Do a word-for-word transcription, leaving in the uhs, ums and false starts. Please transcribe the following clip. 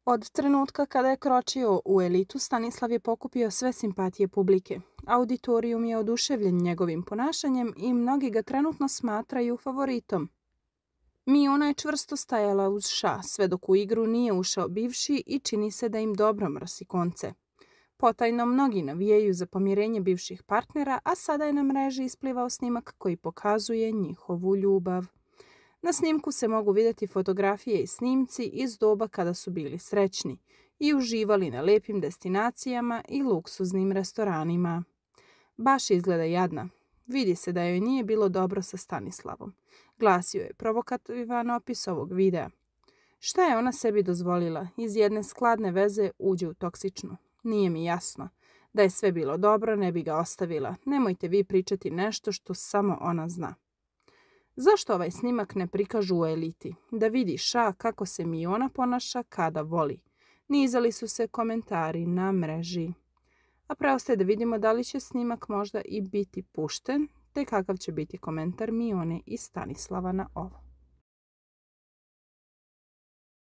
Od trenutka kada je kročio u elitu, Stanislav je pokupio sve simpatije publike. Auditorijum je oduševljen njegovim ponašanjem i mnogi ga trenutno smatraju favoritom. Miona je čvrsto stajala uz ša, sve dok u igru nije ušao bivši i čini se da im dobro mrsi konce. Potajno mnogi navijaju za pomirenje bivših partnera, a sada je na mreži isplivao snimak koji pokazuje njihovu ljubav. Na snimku se mogu vidjeti fotografije i snimci iz doba kada su bili srećni i uživali na lijepim destinacijama i luksuznim restoranima. Baš izgleda jadna. Vidi se da joj nije bilo dobro sa Stanislavom. Glasio je provokativan opis ovog videa. Šta je ona sebi dozvolila? Iz jedne skladne veze uđe u toksičnu. Nije mi jasno. Da je sve bilo dobro, ne bi ga ostavila. Nemojte vi pričati nešto što samo ona zna. Zašto ovaj snimak ne prikažu u eliti? Da vidi ša kako se Miona ponaša kada voli. Nizali su se komentari na mreži. A preostaje da vidimo da li će snimak možda i biti pušten, te kakav će biti komentar Mione i Stanislava na ovo.